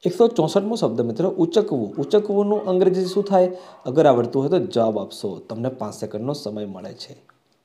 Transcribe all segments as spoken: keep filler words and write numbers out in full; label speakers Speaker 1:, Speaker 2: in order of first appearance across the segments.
Speaker 1: એકસો ચોસઠમો શબ્દ મિત્રો ઉચકવું. ઉચકવુંનું અંગ્રેજી શું થાય? અગર આવડતું હોય તો જવાબ આપશો. તમને પાંચ સેકન્ડનો સમય મળે છે.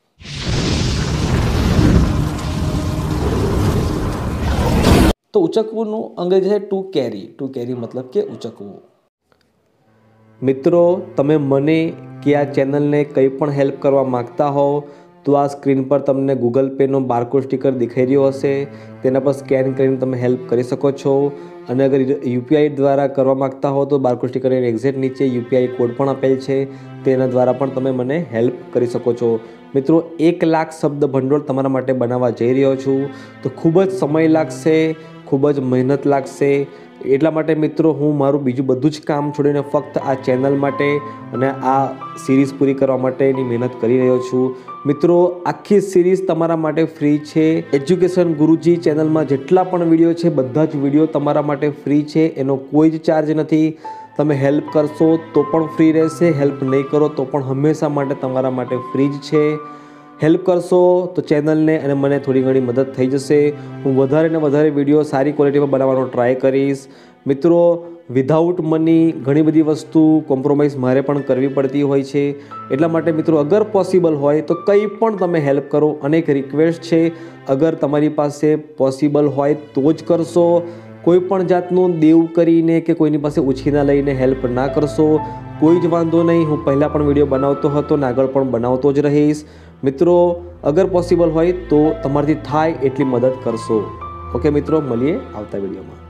Speaker 1: તો ઉચકવુંનું અંગ્રેજી છે ટુ કેરી. ટુ કેરી મતલબ કે ઉચકવું. મિત્રો, તમે મને કે આ ચેનલને કંઈ પણ હેલ્પ કરવા માગતા હો તો આ સ્ક્રીન પર તમને ગૂગલ પેનો બારકોડ સ્ટીકર દેખાઈ રહ્યો હશે, તેના પર સ્કેન કરીને તમે હેલ્પ કરી શકો છો. અને અગર યુપીઆઈ દ્વારા કરવા માગતા હો તો બારકોડ સ્ટીકરની એક્ઝેક્ટ નીચે યુપીઆઈ કોડ પણ આપેલ છે, તેના દ્વારા પણ તમે મને હેલ્પ કરી શકો છો. મિત્રો, એક લાખ શબ્દ ભંડોળ તમારા માટે બનાવવા જઈ રહ્યો છું, તો ખૂબ જ સમય લાગશે, ખૂબ જ મહેનત લાગશે. એટલા માટે મિત્રો હું મારું બીજું બધું જ કામ છોડીને ફક્ત આ ચેનલ માટે અને આ સિરીઝ પૂરી કરવા માટેની મહેનત કરી રહ્યો છું. મિત્રો, આખી સિરીઝ તમારા માટે ફ્રી છે. એજ્યુકેશન ગુરુજી ચેનલમાં જેટલા પણ વિડીયો છે બધા જ વિડીયો તમારા માટે ફ્રી છે, એનો કોઈ જ ચાર્જ નથી. તમે હેલ્પ કરશો તો પણ ફ્રી રહેશે, હેલ્પ નહીં કરો તો પણ હંમેશા માટે તમારા માટે ફ્રી જ છે. હેલ્પ કરશો તો ચેનલને અને મને થોડી ઘણી મદદ થઈ જશે. હું વધારે ને વધારે વિડીયો સારી ક્વોલિટીમાં બનાવવાનો ટ્રાય કરીશ. મિત્રો, વિધાઉટ મની ઘણી બધી વસ્તુ કોમ્પ્રોમાઇઝ મારે પણ કરવી પડતી હોય છે. એટલા માટે મિત્રો અગર પોસિબલ હોય તો કંઈ પણ તમે હેલ્પ કરો. અને એક રિક્વેસ્ટ છે, અગર તમારી પાસે પોસિબલ હોય તો જ કરશો. કોઈ પણ જાતનું દેવ કરીને કે કોઈની પાસે ઉછીના લઈને હેલ્પ ના કરશો. કોઈ જ વાંધો નહીં, હું પહેલાં પણ વિડીયો બનાવતો હતો ને આગળ પણ બનાવતો જ રહીશ. મિત્રો, અગર પોસિબલ હોય તો તમારાથી થાય એટલી મદદ કરશો. ઓકે મિત્રો, મળીએ આવતા વિડીયોમાં.